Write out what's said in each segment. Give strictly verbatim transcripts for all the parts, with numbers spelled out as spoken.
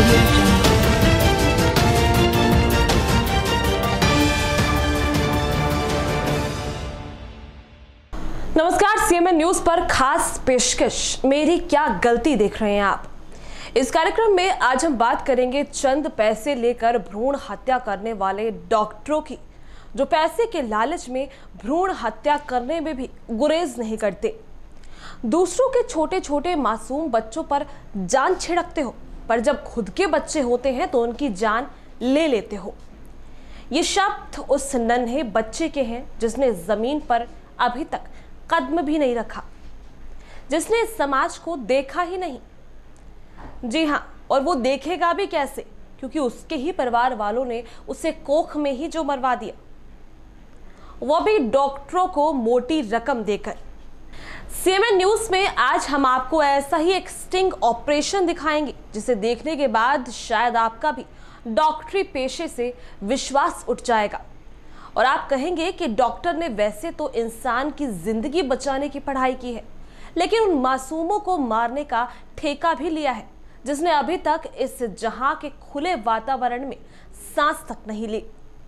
audio jungle. नमस्कार, CMN news पर खास पेशकश मेरी क्या गलती देख रहे हैं आप। इस कार्यक्रम में आज हम बात करेंगे चंद पैसे लेकर भ्रूण हत्या करने वाले डॉक्टरों की, जो पैसे के लालच में भ्रूण हत्या करने में भी गुरेज नहीं करते। दूसरों के छोटे छोटे मासूम बच्चों पर जान छिड़कते हो, पर जब खुद के बच्चे होते हैं तो उनकी जान ले लेते हो। ये शब्द उस नन्हे बच्चे के हैं जिसने जमीन पर अभी तक कदम भी नहीं रखा, जिसने समाज को देखा ही नहीं। जी हाँ, और वो देखेगा भी कैसे, क्योंकि उसके ही परिवार वालों ने उसे कोख में ही जो मरवा दिया, वो भी डॉक्टरों को मोटी रकम देकर। सीएमएन न्यूज में आज हम आपको ऐसा ही एक स्टिंग ऑपरेशन दिखाएंगे, जिसे देखने के बाद शायद आपका भी डॉक्टरी पेशे से विश्वास उठ जाएगा और आप कहेंगे कि डॉक्टर ने वैसे तो इंसान की जिंदगी बचाने की पढ़ाई की है, लेकिन उन मासूमों को मारने का ठेका भी लिया है जिसने अभी तक इस जहां के खुले वातावरण में सांस तक नहीं ली।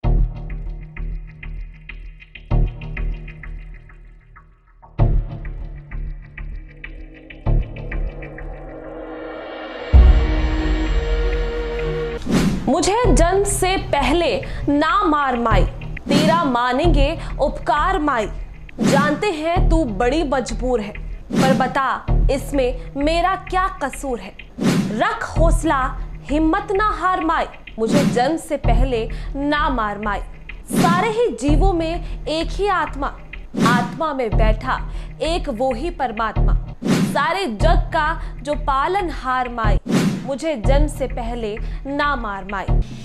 मुझे जन्म से पहले ना मार माई, तेरा मानेंगे उपकार माई। जानते हैं तू बड़ी मजबूर है, पर बता इसमें मेरा क्या कसूर है। रख हौसला, हिम्मत ना हार माई, मुझे जन्म से पहले ना मार माई। सारे ही जीवों में एक ही आत्मा, आत्मा में बैठा एक वो ही परमात्मा। सारे जग का जो पालन हार माई, मुझे जन्म से पहले ना मार माई।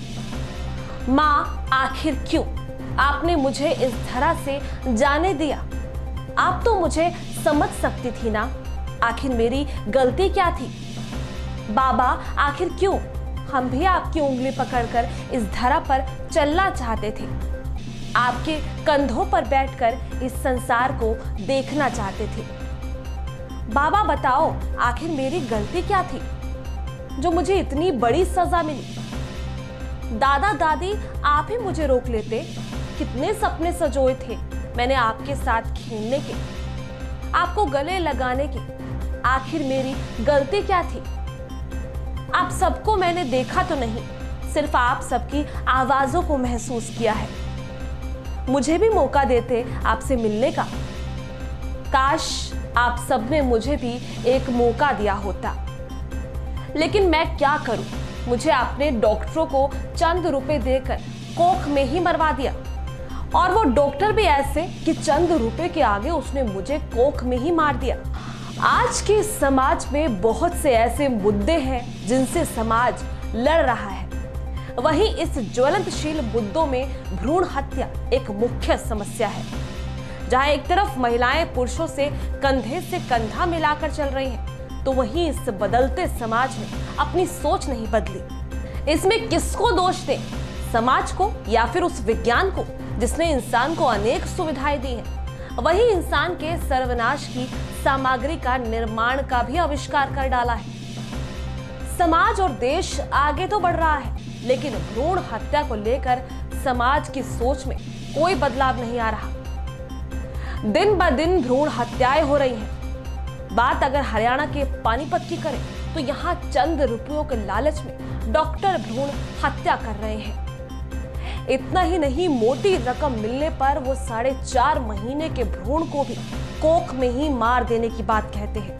माँ आखिर क्यों आपने मुझे इस धरा से जाने दिया? आप तो मुझे समझ सकती थी ना, आखिर मेरी गलती क्या थी? बाबा आखिर क्यों हम भी आपकी उंगली पकड़कर इस धरा पर चलना चाहते थे, आपके कंधों पर बैठकर इस संसार को देखना चाहते थे। बाबा बताओ आखिर मेरी गलती क्या थी जो मुझे इतनी बड़ी सजा मिली? दादा दादी आप ही मुझे रोक लेते, कितने सपने सजोए थे मैंने आपके साथ खेलने के, आपको गले लगाने के। आखिर मेरी गलती क्या थी? आप सबको मैंने देखा तो नहीं, सिर्फ आप सबकी आवाजों को महसूस किया है। मुझे भी मौका देते आपसे मिलने का, काश आप सब ने मुझे भी एक मौका दिया होता। लेकिन मैं क्या करूं, मुझे अपने डॉक्टरों को चंद रुपए देकर कोख में ही मरवा दिया, और वो डॉक्टर भी ऐसे कि चंद रुपए के आगे उसने मुझे कोख में ही मार दिया। आज के समाज में बहुत से ऐसे मुद्दे हैं जिनसे समाज लड़ रहा है, वहीं इस ज्वलंतशील मुद्दों में भ्रूण हत्या एक मुख्य समस्या है। जहां एक तरफ महिलाएं पुरुषों से कंधे से कंधा मिलाकर चल रही हैं, तो वहीं इस बदलते समाज ने अपनी सोच नहीं बदली। इसमें किसको दोष दें, समाज को या फिर उस विज्ञान को जिसने इंसान को अनेक सुविधाएं दी हैं? वही इंसान के सर्वनाश की सामग्री का निर्माण का भी आविष्कार कर डाला है। समाज और देश आगे तो बढ़ रहा है, लेकिन भ्रूण हत्या को लेकर समाज की सोच में कोई बदलाव नहीं आ रहा। दिन ब दिन भ्रूण हत्याएं हो रही हैं। बात अगर हरियाणा के पानीपत की करें तो यहाँ चंद रुपयों के लालच में डॉक्टर भ्रूण हत्या कर रहे हैं। इतना ही नहीं, मोटी रकम मिलने पर वो साढ़े चार महीने के भ्रूण को भी कोख में ही मार देने की बात कहते हैं।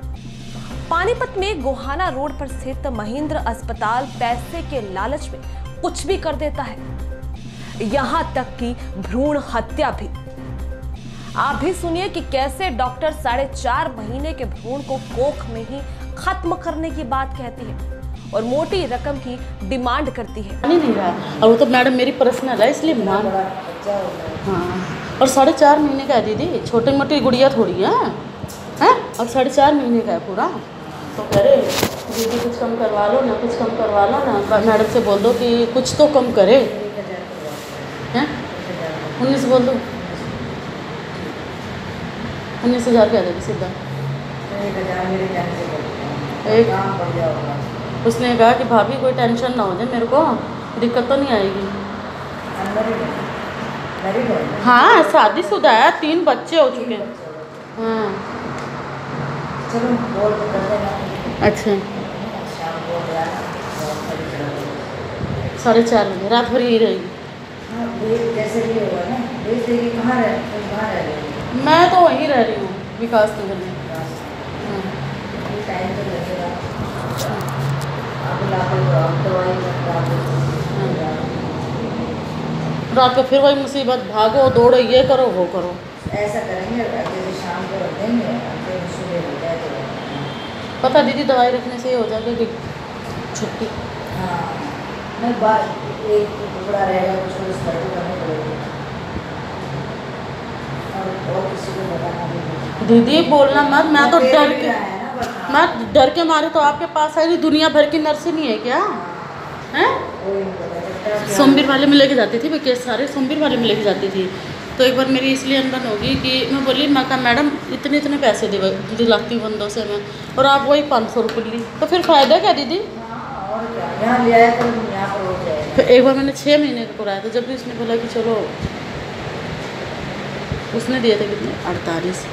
पानीपत में गोहाना रोड पर स्थित महेंद्र अस्पताल पैसे के लालच में कुछ भी कर देता है, यहां तक कि भ्रूण हत्या भी। आप भी सुनिए कि कैसे डॉक्टर साढ़े चार महीने के भ्रूण को कोख में ही खत्म करने की बात कहती है और मोटी रकम की डिमांड करती है। नहीं नहीं रहा, और वो तो मैडम मेरी पर्सनल है इसलिए मान। हाँ, और साढ़े चार महीने का है दीदी, छोटी मोटी गुड़िया थोड़ी है, हैं? और साढ़े चार महीने का है पूरा। तो कह रहे दीदी कुछ कम करवा लो ना, कुछ कम करवा लो ना, मैडम से बोल दो कि कुछ तो कम करे, हैं? उन्नीस बोल दो, उन्नीस हज़ार क्या देगी सीधा? एक उसने कहा कि भाभी कोई टेंशन ना हो जाए, मेरे को दिक्कत तो नहीं आएगी। हाँ शादीशुदा है, तीन बच्चे हो चुके हैं। हाँ चलो बोल तो कर देना। अच्छा शाम को आना, साढ़े चार बजे रात भर यही रहेगी। हाँ भेज जैसे भी होगा ना, भेज देगी। कहाँ रह तुम कहाँ रह रही हो? मैं तो वहीं रह रही हूँ, विकास नगर में। हाँ टाइम तो लगेगा। आप लाकर दवाई हाँ। रात को फिर वही मुसीबत, भागो दौड़ो, ये करो वो करो। ऐसा करेंगे, जैसे शाम को रख देंगे, फिर सुबह हो जाए तो पता दीदी दवाई रखने से ही हो जाएगी छुट्टी। हाँ नहीं बात एक टुकड़ा रहेगा, कुछ कुछ करके करने पड़ेगी। और और किसी को बताना भी नहीं। दीदी बोलना मत, मैं तो डर के है ना बस। मैं डर के मारे तो आपके पास आई थी। दुनिया भर की नर्सें नहीं है क्या? हैं? कोई नहीं पता चलता। सोमवीर वाले में लेके जाती थी मैं, केस सारे सोमवीर वाले में लेके जाती थी। तो एक बार मेरी इसलिए अनबन होगी कि मैं बोली मैं कहा मैडम इतने इतने पैसे दिला दिलाती हूँ बंदों से मैं, और आप वही पाँच सौ रुपये ली, तो फिर फ़ायदा क्या दीदी? हाँ, और क्या, यहाँ ले आया तो यहाँ पर हो जाएगा। फिर एक बार मैंने छः महीने का कराया था, जब भी उसने बोला कि चलो, उसने दिए थे कितने अड़तालीस।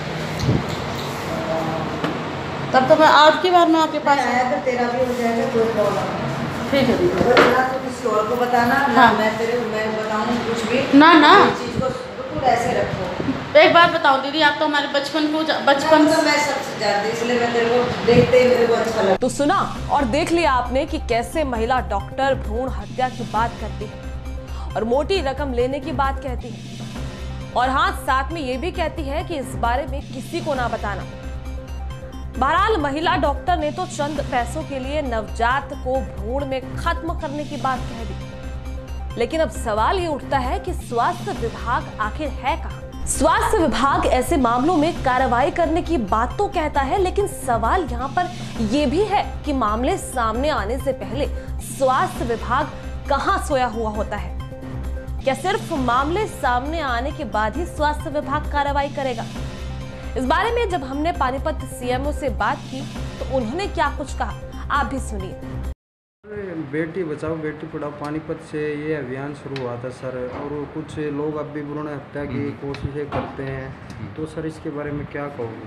तब तो मैं आज की बार मैं आपके पास आया तो तेरा भी हो जाएगा, कोई प्रॉब्लम नहीं। ठीक है दीदी। अगर ना तो किसी और को बताना ना, हाँ। मैं तेरे मैं बताऊँ कुछ भी ना ना इस चीज़ को बिल्कुल ऐसे रखो। एक बात बताओ दीदी, आप तो हमारे बचपन को बचपन बचपन तो मैं सबसे जानती, इसलिए मैं तेरे को देखते ही मेरे को अच्छा लगा। तो सुना और देख लिया आपने कि कैसे महिला डॉक्टर भ्रूण हत्या की बात करती है और मोटी रकम लेने की बात कहती है, और हाँ साथ में ये भी कहती है कि इस बारे में किसी को ना बताना। बहरहाल महिला डॉक्टर ने तो चंद पैसों के लिए नवजात को भ्रूण में खत्म करने की बात कह दी, लेकिन अब सवाल ये उठता है कि स्वास्थ्य विभाग आखिर है कहां? स्वास्थ्य विभाग ऐसे मामलों में कार्रवाई करने की बात तो कहता है, लेकिन सवाल यहाँ पर यह भी है कि मामले सामने आने से पहले स्वास्थ्य विभाग कहां सोया हुआ होता है? क्या सिर्फ मामले सामने आने के बाद ही स्वास्थ्य विभाग कार्रवाई करेगा? इस बारे में जब हमने पानीपत सीएमओ से बात की तो उन्होंने क्या कुछ कहा, आप भी सुनिए। बेटी बचाओ बेटी पढ़ाओ पानीपत से ये अभियान शुरू हुआ था सर, और कुछ लोग अब भी भ्रूण हत्या की कोशिशें करते हैं, तो सर इसके बारे में क्या कहोगे?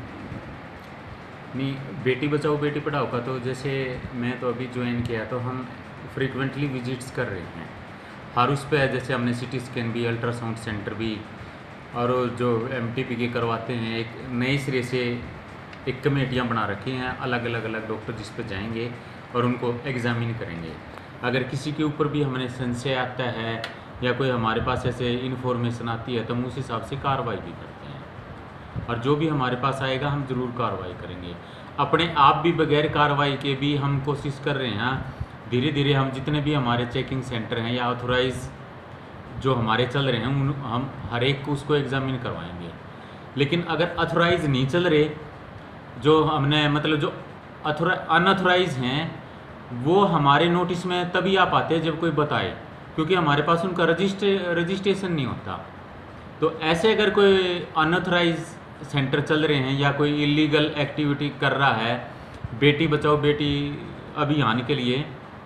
नहीं, बेटी बचाओ बेटी पढ़ाओ का तो जैसे मैं तो अभी ज्वाइन किया तो हम फ्रीक्वेंटली विजिट्स कर रहे हैं हर उस पे, जैसे हमने सिटी स्कैन भी, अल्ट्रासाउंड सेंटर भी, और जो एम टी पी के करवाते हैं। एक नए सिरे से एक कमेटियाँ बना रखी हैं, अलग अलग अलग डॉक्टर जिस पे जाएंगे और उनको एग्जामिन करेंगे। अगर किसी के ऊपर भी हमें संशय आता है या कोई हमारे पास ऐसे इन्फॉर्मेशन आती है तो हम उस हिसाब से कार्रवाई भी करते हैं, और जो भी हमारे पास आएगा हम ज़रूर कार्रवाई करेंगे। अपने आप भी बगैर कार्रवाई के भी हम कोशिश कर रहे हैं, धीरे धीरे हम जितने भी हमारे चेकिंग सेंटर हैं या ऑथोराइज जो हमारे चल रहे हैं उन हम हर एक को उसको एग्जामिन करवाएंगे। लेकिन अगर अथोराइज नहीं चल रहे, जो हमने मतलब जो अथोरा अनअथोराइज हैं वो हमारे नोटिस में तभी आ पाते हैं जब कोई बताए, क्योंकि हमारे पास उनका रजिस्ट्रे रजिस्ट्रेशन नहीं होता। तो ऐसे अगर कोई अनअथोराइज सेंटर चल रहे हैं या कोई इलीगल एक्टिविटी कर रहा है बेटी बचाओ बेटी अभियान के लिए,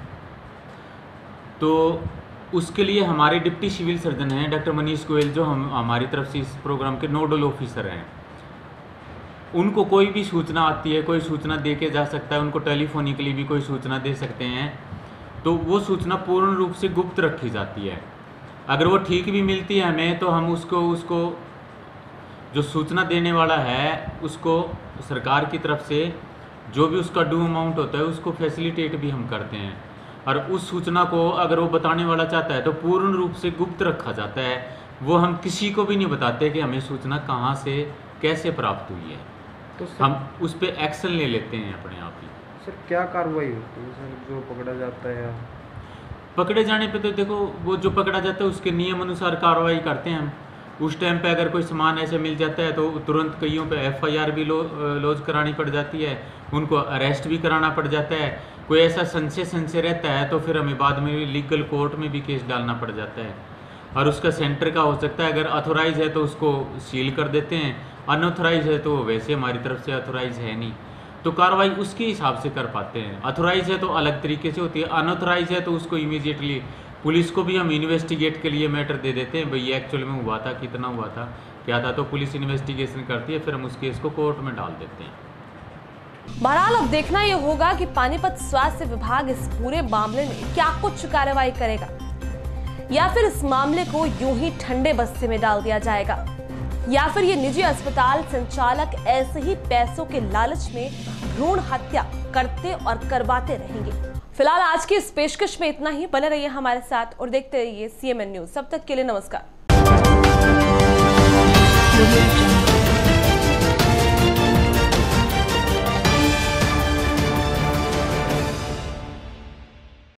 तो उसके लिए हमारे डिप्टी सिविल सर्जन हैं डॉक्टर मनीष गोयल, जो हम हमारी तरफ से इस प्रोग्राम के नोडल ऑफिसर हैं। उनको कोई भी सूचना आती है, कोई सूचना दे के जा सकता है, उनको टेलीफोनिकली भी कोई सूचना दे सकते हैं, तो वो सूचना पूर्ण रूप से गुप्त रखी जाती है। अगर वो ठीक भी मिलती है हमें तो हम उसको उसको जो सूचना देने वाला है उसको सरकार की तरफ से जो भी उसका ड्यू अमाउंट होता है उसको फैसिलिटेट भी हम करते हैं, और उस सूचना को अगर वो बताने वाला चाहता है तो पूर्ण रूप से गुप्त रखा जाता है। वो हम किसी को भी नहीं बताते कि हमें सूचना कहाँ से कैसे प्राप्त हुई है, तो सर, हम उस पर एक्शन ले लेते हैं अपने आप ही। सर क्या कार्रवाई होती है सर जो पकड़ा जाता है? पकड़े जाने पे तो देखो वो जो पकड़ा जाता है उसके नियम अनुसार कार्रवाई करते हैं हम। उस टाइम पे अगर कोई सामान ऐसे मिल जाता है तो तुरंत कईयों पे एफ आई आर भी लो लॉन्च करानी पड़ जाती है, उनको अरेस्ट भी कराना पड़ जाता है। कोई ऐसा संशय संशय रहता है तो फिर हमें बाद में लीगल कोर्ट में भी केस डालना पड़ जाता है, और उसका सेंटर का हो सकता है। अगर अथोराइज है तो उसको सील कर देते हैं, अनऑथोराइज है तो वैसे हमारी तरफ से अथोराइज है नहीं, तो कार्रवाई उसके हिसाब से कर पाते हैं। अथोराइज है तो अलग तरीके से होती है, अनऑथोराइज है तो उसको इमीडिएटली पुलिस को भी हम इन्वेस्टिगेट के लिए मैटर दे देते हैं, भाई एक्चुअल में हुआ था, कितना हुआ था, क्या था, तो पुलिस इन्वेस्टिगेशन करती है, फिर हम उस केस को कोर्ट में डाल देते हैं। बहरहाल अब देखना यह होगा कि पानीपत स्वास्थ्य विभाग इस पूरे मामले में क्या कुछ कार्रवाई करेगा, या फिर इस मामले को यूं ही ठंडे बस्ते में डाल दिया जाएगा, या फिर ये निजी अस्पताल संचालक ऐसे ही पैसों के लालच में भ्रूण हत्या करते और करवाते रहेंगे। फिलहाल आज की इस पेशकश में इतना ही। बने रहिए हमारे साथ और देखते रहिए सीएमएन न्यूज। तब तक के लिए नमस्कार।